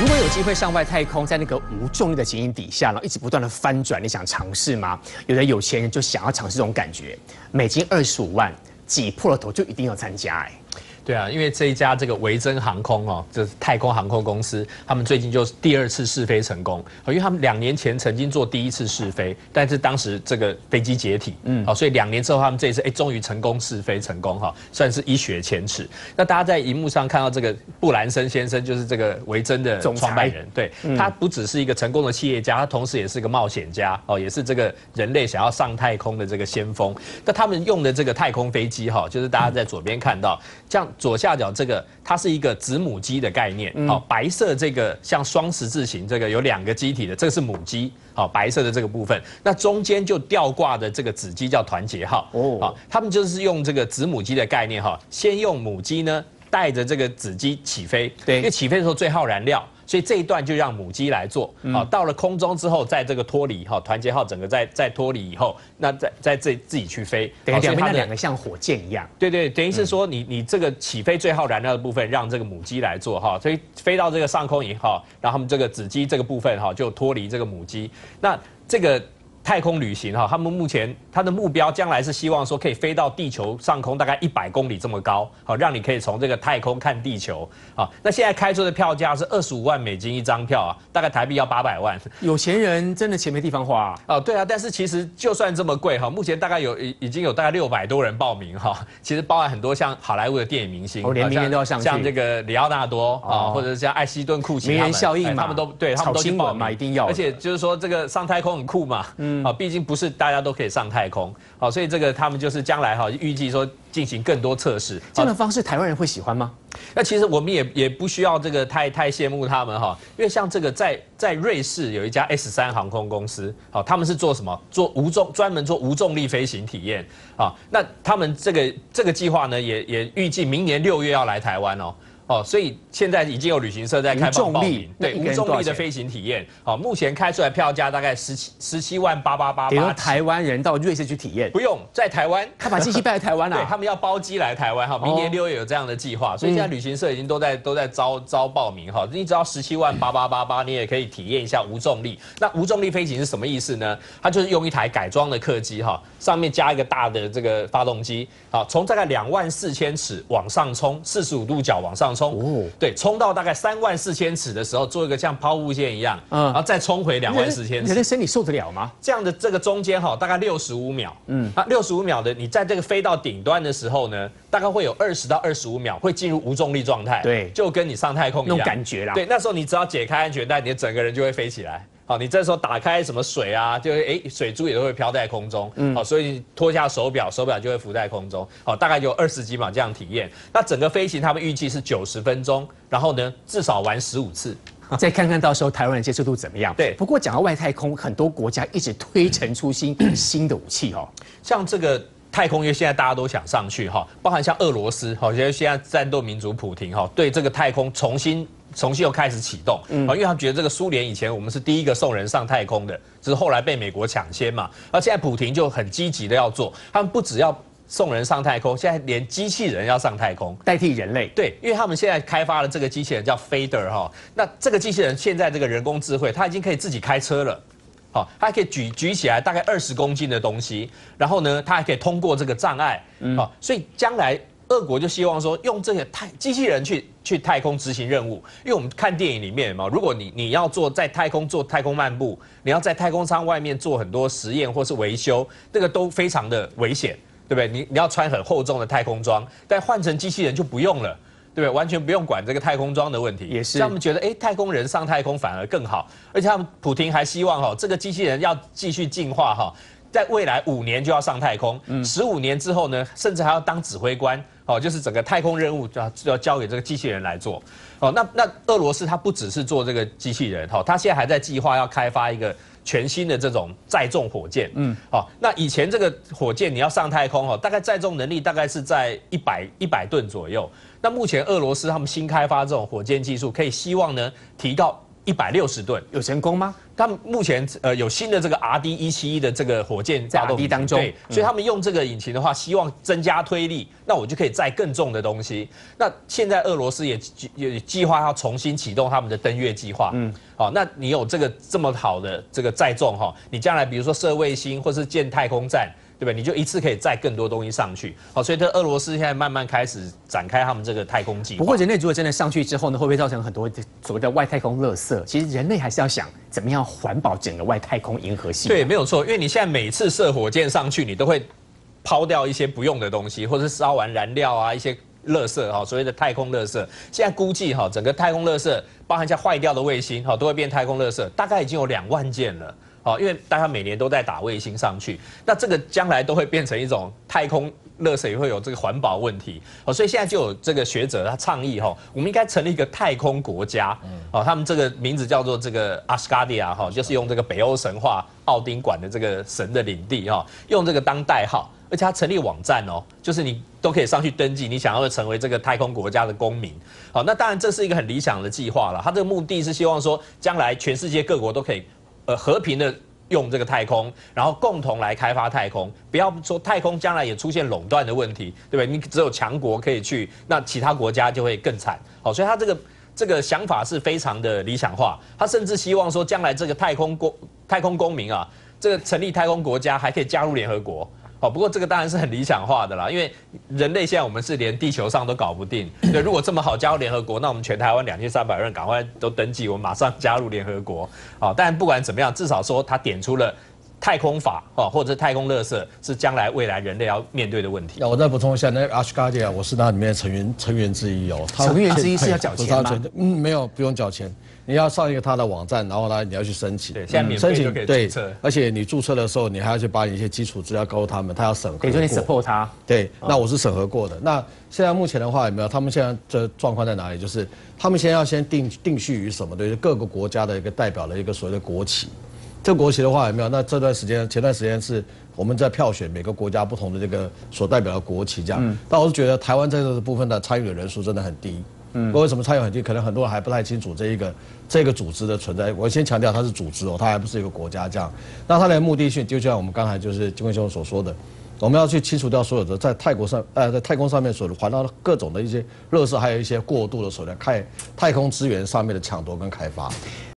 如果有机会上外太空，在那个无重力的情形底下，然后一直不断的翻转，你想尝试吗？有的有钱人就想要尝试这种感觉，美金25万，挤破了头就一定要参加哎。 对啊，因为这一家这个维珍航空哦，就是太空航空公司，他们最近就第2次试飞成功。因为他们2年前曾经做第1次试飞，但是当时这个飞机解体，好，所以2年之后他们这一次终于成功试飞成功哈，算是一雪前耻。那大家在荧幕上看到这个布兰森先生，就是这个维珍的创办人，对，他不只是一个成功的企业家，他同时也是个冒险家哦，也是这个人类想要上太空的这个先锋。那他们用的这个太空飞机哈，就是大家在左边看到这样。左下角这个，它是一个子母机的概念，好，白色这个像双十字形，这个有2个机体的，这个是母机，好，白色的这个部分，那中间就吊挂的这个子机叫团结号，好，他们就是用这个子母机的概念哈，先用母机呢带着这个子机起飞，对，因为起飞的时候最耗燃料。所以这一段就让母机来做，好，到了空中之后，在这个脱离哈，团结号整个再脱离以后，那再自己去飞， 等于2个像火箭一样， 对，等于是说你这个起飞最耗燃料的部分让这个母机来做哈，所以飞到这个上空以后，然后他们这个子机这个部分哈就脱离这个母机，那这个。太空旅行哈，他们目前他的目标将来是希望说可以飞到地球上空大概100公里这么高，好，让你可以从这个太空看地球。好，那现在开出的票价是25万美金一张票啊，大概台币要800万。 有钱人真的钱没地方花啊。 哦，对啊，但是其实就算这么贵哈，目前大概已经有大概600多人报名哈，其实包含很多像好莱坞的电影明星， 连明年都要上去， 像这个里奥纳多啊，或者是像艾希顿库奇， 名人效应嘛， 他们都对，他们都去报名嘛，一定要。 而且就是说这个上太空很酷嘛，啊，毕竟不是大家都可以上太空，好，所以这个他们就是将来哈预计说进行更多测试。 这样的方式台湾人会喜欢吗？ 那其实我们也不需要这个太羡慕他们哈，因为像这个在瑞士有一家 S3航空公司，好，他们是做什么？专门做无重力飞行体验啊。那他们这个计划呢，也预计明年6月要来台湾哦。哦，所以现在已经有旅行社在开放报名，对无重力的飞行体验。好，目前开出来票价大概17万8888。 比如台湾人到瑞士去体验， 不用在台湾， 他把机器带来台湾了。 对，他们要包机来台湾哈，明年6月有这样的计划，所以现在旅行社已经都在招报名哈。你只要17万8888，你也可以体验一下无重力。那无重力飞行是什么意思呢？它就是用一台改装的客机哈，上面加一个大的这个发动机，好，从大概24000尺往上冲，45度角往上冲。哦，对，冲到大概34000尺的时候，做一个像抛物线一样，然后再冲回24000尺。 人的身体受得了吗？ 这样的这个中间哈，大概65秒，那65秒的，你在这个飞到顶端的时候呢，大概会有20到25秒会进入无重力状态，对，就跟你上太空一样那种感觉啦。 对，那时候你只要解开安全带，你的整个人就会飞起来。好，你这时候打开什么水啊，就会水珠也都会飘在空中，好，所以你脱下手表，手表就会浮在空中，好，大概就有20几秒这样体验。那整个飞行他们预计是90分钟，然后呢至少玩15次。 再看看到时候台湾的接受度怎么样？对，不过讲到外太空，很多国家一直推陈出新的武器哦， 像这个。太空因为现在大家都想上去哈，包含像俄罗斯，好，现在战斗民族普廷哈，对这个太空重新又开始启动，因为他们觉得这个苏联以前我们是第一个送人上太空的，只是后来被美国抢先嘛，而现在普廷就很积极的要做，他们不只要送人上太空，现在连机器人要上太空， 代替人类。 对，因为他们现在开发了这个机器人叫 Fader 哈，那这个机器人现在这个人工智慧，它已经可以自己开车了。好，它还可以举起来大概20公斤的东西，然后呢，它还可以通过这个障碍。好，所以将来俄国就希望说用这个机器人去太空执行任务，因为我们看电影里面嘛，如果你要在太空做太空漫步，你要在太空舱外面做很多实验或是维修，这个都非常的危险，对不对？你要穿很厚重的太空装，但换成机器人就不用了。对不对？完全不用管这个太空装的问题，也是。他们觉得，太空人上太空反而更好，而且他们普廷还希望这个机器人要继续进化在未来5年就要上太空，15年之后呢，甚至还要当指挥官，就是整个太空任务就要交给这个机器人来做。那俄罗斯它不只是做这个机器人，它现在还在计划要开发一个全新的这种载重火箭。那以前这个火箭你要上太空大概载重能力大概是在100吨左右。那目前俄罗斯他们新开发这种火箭技术，可以希望呢提 160吨， 有成功吗？ 他们目前有新的这个 RD171的这个火箭在 RD 当中， 对，所以他们用这个引擎的话，希望增加推力，那我就可以载更重的东西。那现在俄罗斯也计划要重新启动他们的登月计划，好，那你有这么好的这个载重哈，你将来比如说射卫星或是建太空站。对不对？你就一次可以载更多东西上去，好，所以俄罗斯现在慢慢开始展开他们这个太空计划。 不过人类如果真的上去之后呢，会不会造成很多所谓的外太空垃圾？其实人类还是要想怎么样环保整个外太空银河系。 对，没有错，因为你现在每次射火箭上去，你都会抛掉一些不用的东西，或者是烧完燃料啊一些垃圾哈，所谓的太空垃圾。现在估计哈，整个太空垃圾包含像坏掉的卫星哈，都会变太空垃圾，大概已经有2万件了。好，因为大家每年都在打卫星上去，那这个将来都会变成一种太空垃圾，也会有这个环保问题。好，所以现在就有这个学者他倡议哈，我们应该成立一个太空国家。好，他们这个名字叫做这个 Asgardia 哈，就是用这个北欧神话奥丁管的这个神的领地哈，用这个当代号，而且他成立网站哦，就是你都可以上去登记，你想要成为这个太空国家的公民。好，那当然这是一个很理想的计划了，他这个目的是希望说，将来全世界各国都可以。和平的用这个太空，然后共同来开发太空，不要说太空将来也出现垄断的问题，对不对？你只有强国可以去，那其他国家就会更惨。好，所以他这个想法是非常的理想化，他甚至希望说将来这个太空公民啊，这个成立太空国家还可以加入联合国。好，不过这个当然是很理想化的啦，因为人类现在我们是连地球上都搞不定。对，如果这么好加入联合国，那我们全台湾2300人赶快都登记，我们马上加入联合国。好，但不管怎么样，至少说他点出了太空法或者是太空垃圾是将来未来人类要面对的问题。 我再补充一下，那个 Asgardia 我是那里面的成员之一哦。 成员之一是要缴钱吗？ 没有，不用缴钱。你要上一个他的网站，然后呢，你要去申请。 对，现在免费就可以注册。 而且你注册的时候，你还要去把你一些基础资料告诉他们，他要审核过。 可以说你 support 他。 对，那我是审核过的。那现在目前的话有没有？他们现在这状况在哪里？就是他们先要定序于什么？对，各个国家的一个代表的一个所谓的国旗。这个国旗的话有没有？那前段时间是我们在票选每个国家不同的这个所代表的国旗这样。但我是觉得台湾在这个部分的参与的人数真的很低。为什么参与很低？可能很多人还不太清楚这个组织的存在。我先强调它是组织哦，它还不是一个国家这样。那它的目的性就像我们刚才就是金贵兄所说的，我们要去清除掉所有的在太空上面所环绕的各种的一些垃圾，还有一些过度的所谓的太空资源上面的抢夺跟开发。